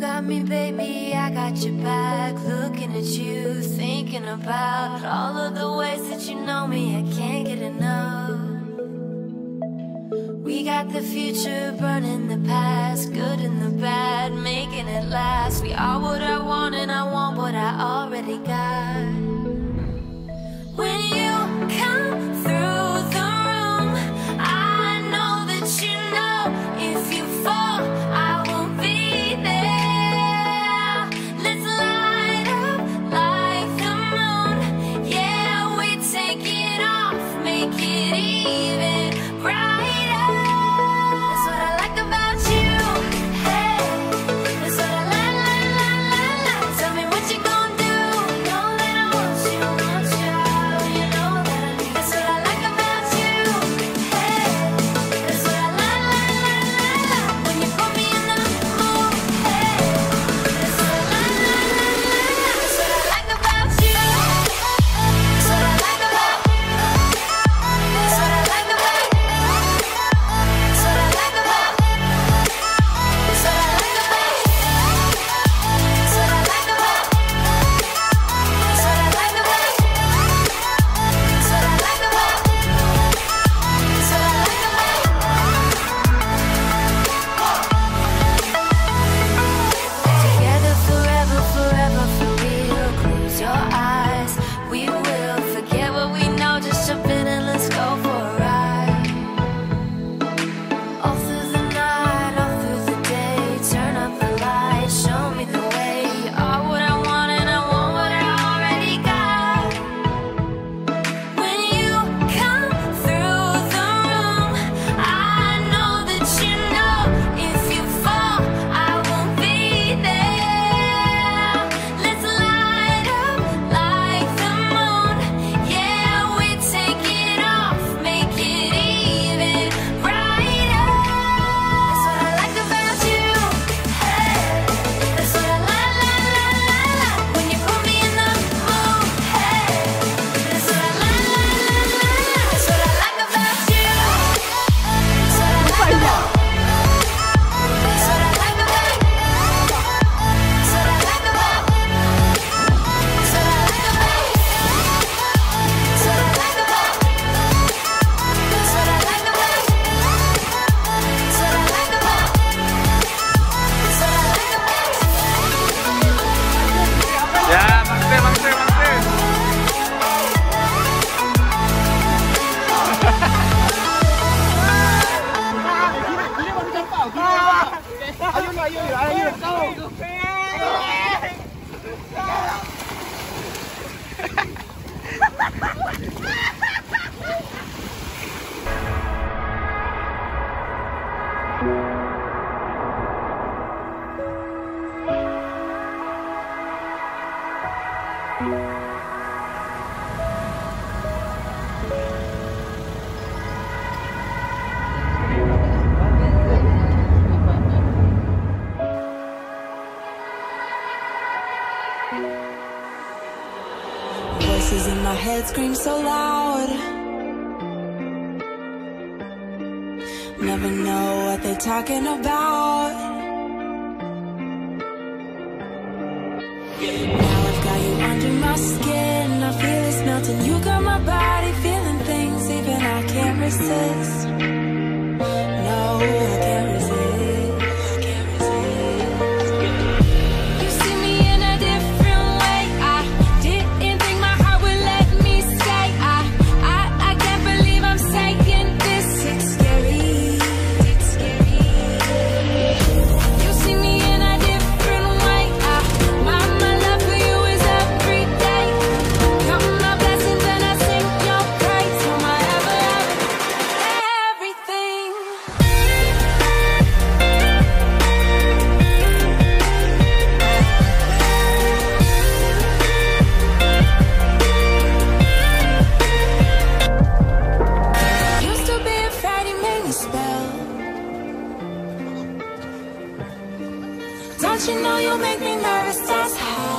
got me, baby, I got your back. Looking at you, thinking about all of the ways that you know me, I can't get enough. We got the future burning the past, good and the bad, making it last. We are what I want and I want what I already got. When you come through the room, I know that you know if you fall, I won't be there. Let's light up like the moon. Yeah, we take it off, make it even brighter. That's what I like about you. Hey, that's what I like. Tell me what you gonna do. Know that I want you, you know that I need. That's what I like about you. Hey, that's what I like. When you put me in the mood. Hey, that's what I like. That's what I like about you. That's what I like about. That's what I like about. That's what I like about. That's what I like about. That's what I like about. That's what I like about. That's what I like about. That's what I like about. Together forever, forever for real. Close your eyes, we will forget what we know. Just jump in and let's go for a ride. All through the night, all through the day, turn up the light, show me the way. You are what I want and I want what I already got. When you come through the room, I know that you know if you fall, I won't be there. Let's light up like the moon. Yeah, we take it off, make it even brighter. That's what I like about you. Hey, that's what I like. When you put me in the mood. Hey, that's what I like. That's what I like about you. That's what I like about. That's what I like about. That's what I like about. That's what I like about. That's what I like about. That's what I like about. That's what I like about. That's what I like about. Ya, Master. Voices in my head scream so loud. Never know what they're talking about. Now I've got you under my skin. I feel it's melting. You got my body feeling things even I can't resist. No, I can't resist. I can't resist. You see me in a different way. I didn't think my heart would let me stay. I can't believe I'm saying this. It's scary. It's scary. You see me in a different way. My love for you is every day. Count my blessings and I sing your praise. You're my everything. Used to be afraid you made me spell. Don't you know you make me nervous as hell?